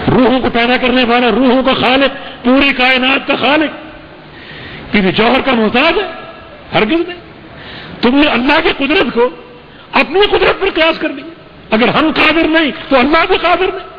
روحوں کو پیدا کرنے والا، روحوں کا خالق، پوری کائنات کا خالق، کسی جوہر کا محتاج ہے؟ ہرگز نہیں۔ تم نے اللہ کی قدرت کو اپنی قدرت پر قیاس کر لیا۔ اگر ہم قادر نہیں تو اللہ بھی قادر نہیں۔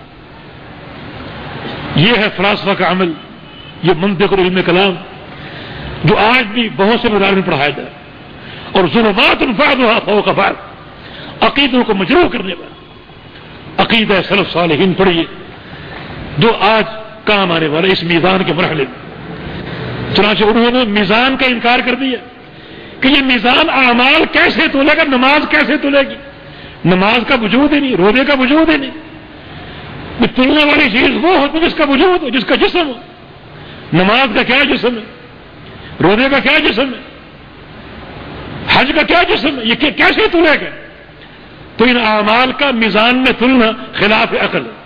یہ ہے فلاسفہ کا عمل، یہ منطق اور علم کلام جو آج بھی بہت سے مدارس میں پڑھایا جائے، اور ظلمات بعضها فوق بعض، عقیدوں کو مجروح کرنے والا عقیدہ سلف صالحین پڑھیے جو آج کام آنے والا اس میزان کے مرحلے میں۔ چنانچہ انہوں نے میزان کا انکار کر دیا کہ یہ میزان اعمال کیسے تولے گا، نماز کیسے تولے گی؟ نماز کا وجود ہی نہیں، روزے کا وجود ہی نہیں۔ تلنے والی چیز وہ ہوتی جس کا وجود ہو، جس کا جسم ہو۔ نماز کا کیا جسم ہے؟ روزے کا کیا جسم ہے؟ حج کا کیا جسم ہے؟ یہ کیسے تلے گا؟ تو ان اعمال کا میزان میں تلنا خلاف عقل ہے،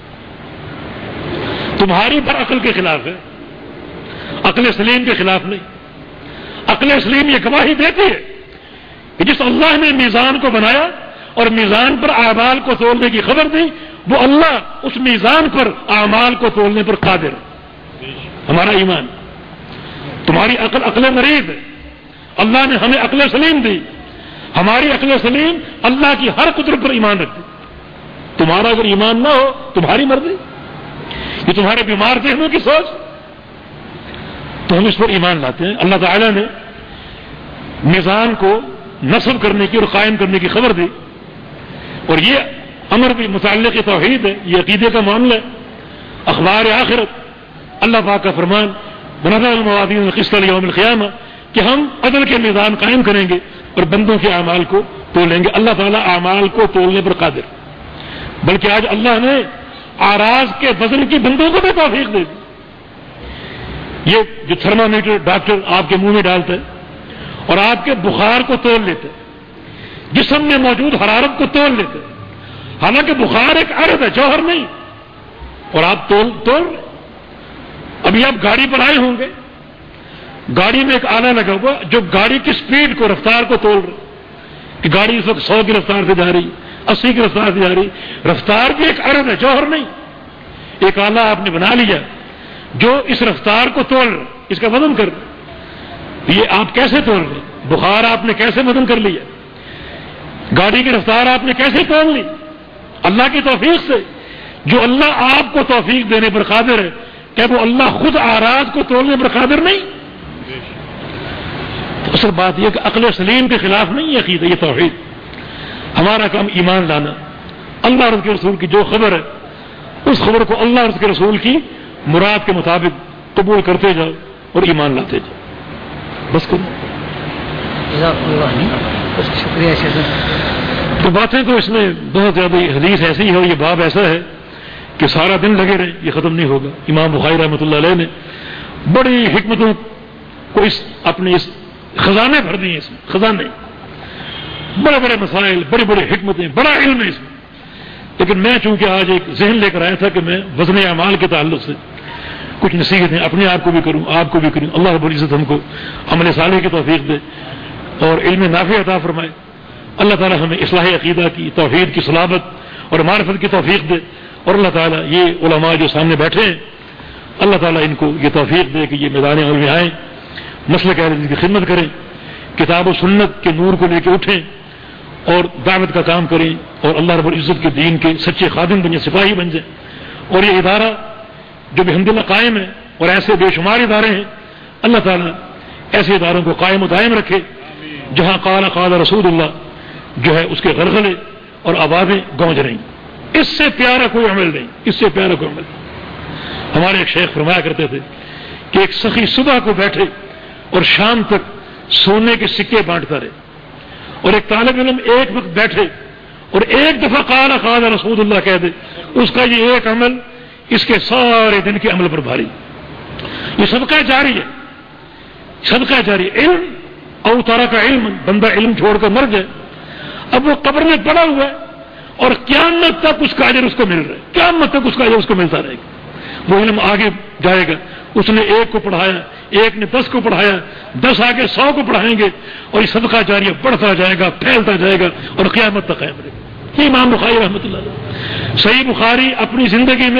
تمہاری پر عقل کے خلاف ہے، عقل سلیم کے خلاف نہیں۔ عقل سلیم یہ گواہی دیتی ہے کہ جس اللہ نے میزان کو بنایا اور میزان پر اعمال کو تولنے کی خبر دی، وہ اللہ اس میزان پر اعمال کو تولنے پر قادر ہے۔ ہمارا ایمان، تمہاری عقل مریض ہے، اللہ نے ہمیں عقل سلیم دی، ہماری عقل سلیم اللہ کی ہر قدرت پر ایمان رکھتی۔ تمہارا اگر ایمان نہ ہو تمہاری مرضی، یہ تمہارے بیمار ذہنوں کی سوچ، تو ہم اس پر ایمان لاتے ہیں۔ اللہ تعالیٰ نے میزان کو نصب کرنے کی اور قائم کرنے کی خبر دی، اور یہ امر بھی متعلق توحید ہے، یہ عقیدے کا معاملہ ہے، اخبار آخرت۔ اللہ پاک کا فرمان بنظر الموازین القسط لیوم القیامہ کہ ہم عدل کے میزان قائم کریں گے اور بندوں کے اعمال کو تولیں گے۔ اللہ تعالیٰ اعمال کو تولنے پر قادر، بلکہ آج اللہ نے اعراض کے وزن کی بندوں کو بھی توفیق دے دی۔ یہ جو تھرمامیٹر ڈاکٹر آپ کے منہ میں ڈالتا ہے اور آپ کے بخار کو تول لیتے، جسم میں موجود حرارت کو تول لیتے، حالانکہ بخار ایک عرض ہے، جوہر نہیں، اور آپ تول۔ ابھی آپ گاڑی پر آئے ہوں گے، گاڑی میں ایک آلہ لگا ہوا جو گاڑی کی سپیڈ کو، رفتار کو تول رہا کہ گاڑی اس وقت 100 کی رفتار سے جا رہی، 80 کی رفتار سے جا رہی۔ رفتار بھی ایک عرض ہے، جوہر نہیں۔ ایک آلہ آپ نے بنا لیا جو اس رفتار کو تول رہا، اس کا وزن کر رہا۔ یہ آپ کیسے تول رہے؟ بخار آپ نے کیسے وزن کر لیا؟ گاڑی کی رفتار آپ نے کیسے تول لی؟ اللہ کی توفیق سے۔ جو اللہ آپ کو توفیق دینے پر قادر ہے، کیا وہ اللہ خود اعراض کو تولنے پر قادر نہیں؟ تو اصل بات یہ کہ عقل سلیم کے خلاف نہیں یہ عقیدہ، یہ توحید۔ ہمارا کام ایمان لانا، اللہ اور اس کے رسول کی جو خبر ہے اس خبر کو اللہ اور اس کے رسول کی مراد کے مطابق قبول کرتے جاؤ اور ایمان لاتے جاؤ، بس کرو۔ شکریہ تو باتیں تو اس میں بہت زیادہ، حدیث ایسی ہے اور یہ باب ایسا ہے کہ سارا دن لگے رہے، یہ ختم نہیں ہوگا۔ امام بخاری رحمۃ اللہ علیہ نے بڑی حکمتوں کو اپنے اس خزانے بھر دیے، اس میں خزانے، بڑے بڑے مسائل، بڑی بڑی حکمتیں، بڑا علم ہے اس میں۔ لیکن میں چونکہ آج ایک ذہن لے کر آیا تھا کہ میں وزن اعمال کے تعلق سے کچھ نصیحتیں اپنے آپ کو بھی کروں، آپ کو بھی کروں۔ اللہ رب العزت ہم کو عمل صالح کی توفیق دے اور علم نافع عطا فرمائے۔ اللہ تعالی ہمیں اصلاح عقیدہ کی، توحید کی صلابت اور معرفت کی توفیق دے، اور اللہ تعالیٰ یہ علماء جو سامنے بیٹھے ہیں اللہ تعالیٰ ان کو یہ توفیق دے کہ یہ میدان علم میں آئیں، مسلک اہل حدیث کی خدمت کریں، کتاب و سنت کے نور کو لے کے اٹھیں اور دعوت کا کام کریں، اور اللہ رب العزت کے دین کے سچے خادم بن جائیں، سپاہی بن جائیں۔ اور یہ ادارہ جو الحمدللہ قائم ہے، اور ایسے بے شمار ادارے ہیں، اللہ تعالیٰ ایسے اداروں کو قائم و دائم رکھے جہاں قال رسول اللہ جو ہے اس کے غلغلے اور آوازیں گونج رہی۔ اس سے پیارا کوئی عمل نہیں، اس سے پیارا کوئی عمل نہیں۔ ہمارے ایک شیخ فرمایا کرتے تھے کہ ایک سخی صبح کو بیٹھے اور شام تک سونے کے سکے بانٹتا رہے، اور ایک طالب علم ایک وقت بیٹھے اور ایک دفعہ قال رسول اللہ کہہ دے، اس کا یہ ایک عمل اس کے سارے دن کے عمل پر بھاری۔ یہ صدقہ جاری ہے، صدقہ جاری۔ علم او ترک علم، بندہ علم چھوڑ کر مر جائے، اب وہ قبر میں پڑا ہوا ہے اور قیامت تک اس کا اجر اس کو مل رہا ہے، قیامت تک اس کا اجر اس کو ملتا رہے گا۔ وہ علم آگے جائے گا، اس نے 1 کو پڑھایا، 1 نے 10 کو پڑھایا، 10 آگے 100 کو پڑھائیں گے، اور یہ صدقہ جاریہ بڑھتا جائے گا، پھیلتا جائے گا اور قیامت تک قائم رہے گا۔ یہ امام بخاری رحمۃ اللہ علیہ۔ صحیح بخاری اپنی زندگی میں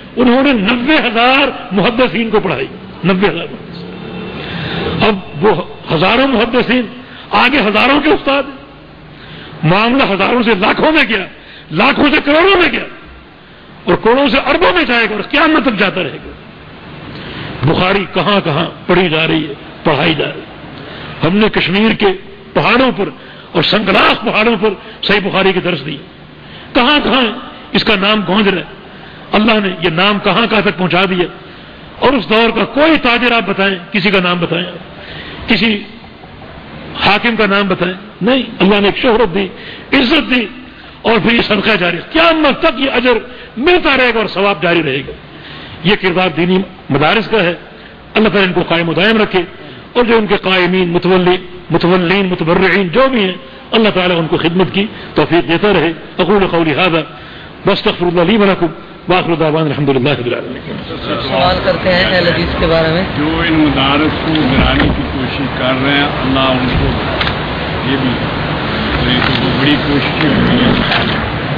انہوں نے 90,000 محدثین کو پڑھائی. 90,000 محدثین. اب وہ ہزاروں محدثین آگے ہزاروں کے استاد ہیں. معاملہ ہزاروں سے لاکھوں میں گیا, لاکھوں سے کروڑوں میں گیا, اور کروڑوں سے اربوں میں جائے گا, اور قیامت تک جاتا رہے گا. بخاری کہاں کہاں پڑھی جا رہی ہے, پڑھائی جا رہی ہے. ہم نے کشمیر کے پہاڑوں پر اور سنگلاخ پہاڑوں پر صحیح بخاری کے درس دی. کہاں کہاں اس کا نام گونج رہا ہے. اللہ نے یہ نام کہاں کہاں تک پہنچا دیا. اور اس دور کا کوئی تاجر آپ بتائیں, کسی کا نام بتائیں, کسی حاکم کا نام بتائیں, نہیں. اللہ نے ایک شہرت دی, عزت دی, اور پھر یہ صدقہ جاری. قیامت تک یہ اجر ملتا رہے گا اور ثواب جاری رہے گا. یہ کردار دینی مدارس کا ہے. اللہ تعالیٰ ان کو قائم و دائم رکھے, اور جو ان کے قائمین, متولین, متبرعین جو بھی ہیں, اللہ تعالیٰ ان کو خدمت کی توفیق دیتا رہے. اقول قولی ھذا واستغفر اللہ لی ولکم وآخر دعوانا الحمدللہ رب العالمین. سوال کرتے ہیں اہل حدیث کے بارے میں. جو ان مدارس کو گرانے کی کوشش کر رہے ہیں, اللہ ان کو یہ بھی بڑی کوشش ہوئی ہے.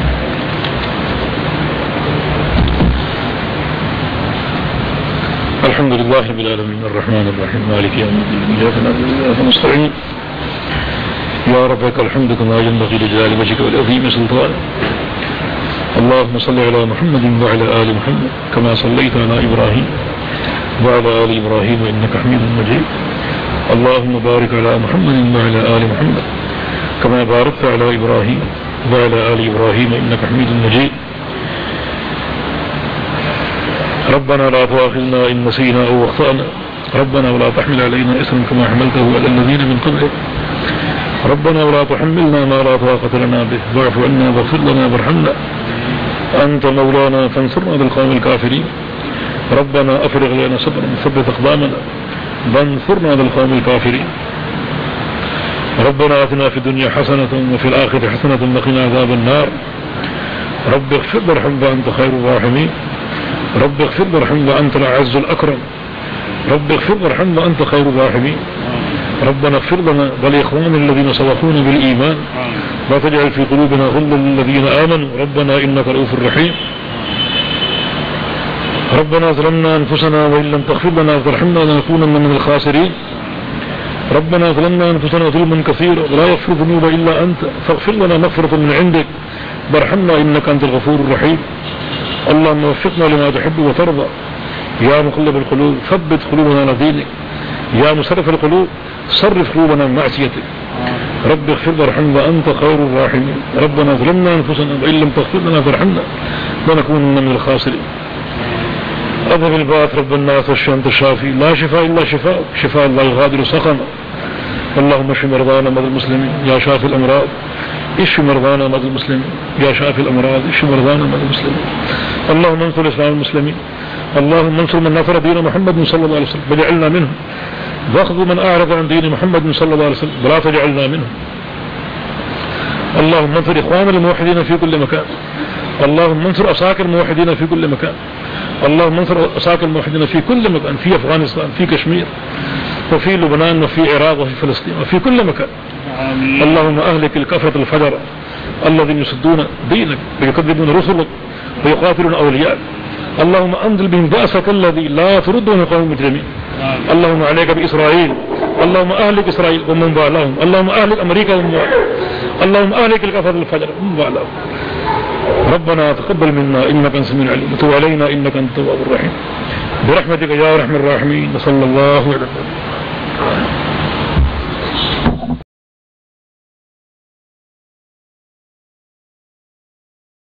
الحمد لله رب العالمين الرحمن الرحيم مالك يوم الدين إياك نعبد وإياك نستعين يا رب لك الحمد كما ينبغي لجلال وجهك والعظيم سلطانك اللهم صل على محمد وعلى آل محمد كما صليت على إبراهيم وعلى آل إبراهيم إنك حميد مجيد اللهم بارك على محمد وعلى آل محمد كما باركت على إبراهيم وعلى آل إبراهيم إنك حميد مجيد ربنا لا تؤاخذنا إن نسينا أو أخطأنا ربنا ولا تحمل علينا إثما كما حملته على الذين من قبلنا ربنا ولا تحملنا ما لا طاقة لنا به واعف عنا واغفر لنا وارحمنا أنت مولانا فانصرنا بالقوم الكافرين ربنا أفرغ لنا صبرا ثبت أقدامنا وانصرنا بالقوم الكافرين ربنا آتنا في الدنيا حسنة وفي الآخرة حسنة وقنا عذاب النار رب اغفر وارحم وأنت خير الراحمين رب اغفر وارحم وأنت الأعز الأكرم رب اغفر وارحم وأنت خير الراحمين ربنا اغفر لنا ولإخواننا الذين سبقونا بالإيمان لا تجعل في قلوبنا غلا للذين آمنوا ربنا إنك رؤوف رحيم ربنا ظلمنا أنفسنا وإن لم تغفر لنا وترحمنا لنكونن من الخاسرين ربنا ظلمنا أنفسنا ظلما كثيرا ولا يغفر الذنوب إلا أنت فاغفر لنا مغفرة من عندك وارحمنا إنك أنت الغفور الرحيم اللهم وفقنا لما تحب وترضى يا مقلب القلوب ثبت قلوبنا على دينك يا مصرف القلوب صرف قلوبنا من معصيتك رب اغفر وارحم وأنت خير الراحمين ربنا ظلمنا أنفسنا وإن لم تغفر لنا وارحمنا لنكونن من الخاسرين أذهب الباس رب الناس واشف أنت الشافي لا شفاء إلا شفاء شفاء لا يغادر سقما اللهم اشف مرضانا مرضى المسلمين يا شافي الأمراض اشف مرضانا مرضى المسلمين يا شافي الأمراض اشف مرضانا مرضى المسلمين اللهم انصر الإسلام المسلمين اللهم انصر من نصر دين محمد صلى الله عليه وسلم واجعلنا منهم واخذ من أعرض عن دين محمد صلى الله عليه وسلم ولا تجعلنا منهم اللهم انصر إخواننا الموحدين في كل مكان اللهم انصر أساكر الموحدين في كل مكان اللهم انصر أساكر الموحدين في كل مكان في أفغانستان في كشمير وفي لبنان وفي العراق وفي فلسطين وفي كل مكان اللهم أهلك الكفرة الفجر الذين يصدون دينك ويكذبون رسلك ويقاتلون أولياءك اللهم أنزل بهم بأسك الذي لا ترده من قوم المجرمين اللهم عليك بإسرائيل اللهم أهلك إسرائيل ومن بعدهم اللهم أهلك أمريكا ومن بعدهم اللهم أهلك الكفرة الفجر ومن بعدهم ربنا تقبل منا إنك أنت السميع العليم وتب علينا إنك أنت التواب الرحيم برحمتك يا أرحم الراحمين وصلى الله على